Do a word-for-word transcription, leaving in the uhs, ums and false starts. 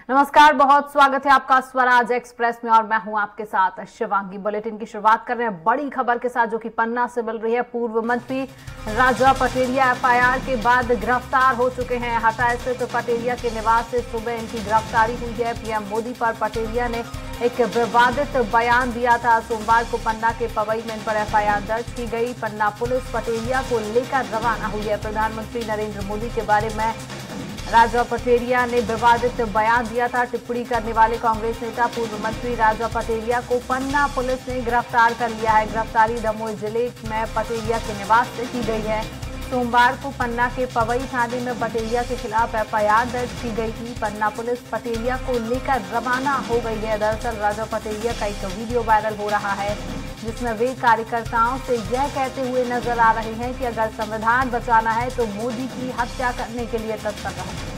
नमस्कार, बहुत स्वागत है आपका स्वराज एक्सप्रेस में और मैं हूं आपके साथ शिवांगी। बुलेटिन की शुरुआत कर रहे हैं बड़ी खबर के साथ जो कि पन्ना से मिल रही है। पूर्व मंत्री राजा पटेरिया एफआईआर के बाद गिरफ्तार हो चुके हैं। हटा स्थित तो पटेरिया के निवास से सुबह इनकी गिरफ्तारी हुई है। पीएम मोदी पर पटेरिया ने एक विवादित बयान दिया था। सोमवार को पन्ना के पवई में इन पर एफआईआर दर्ज की गई। पन्ना पुलिस पटेरिया को लेकर रवाना हुई है। प्रधानमंत्री नरेंद्र मोदी के बारे में राजा पटेरिया ने विवादित बयान दिया था। टिप्पणी करने वाले कांग्रेस नेता पूर्व मंत्री राजा पटेरिया को पन्ना पुलिस ने गिरफ्तार कर लिया है। गिरफ्तारी दमोह जिले में पटेरिया के निवास से की गई है। सोमवार को पन्ना के पवई थाने में पटेरिया के खिलाफ एफआईआर दर्ज की गई थी। पन्ना पुलिस पटेरिया को लेकर रवाना हो गई है। दरअसल राजा पटेरिया का एक वीडियो वायरल हो रहा है जिसमें वे कार्यकर्ताओं से यह कहते हुए नजर आ रहे हैं कि अगर संविधान बचाना है तो मोदी की हत्या करने के लिए तत्पर रहो।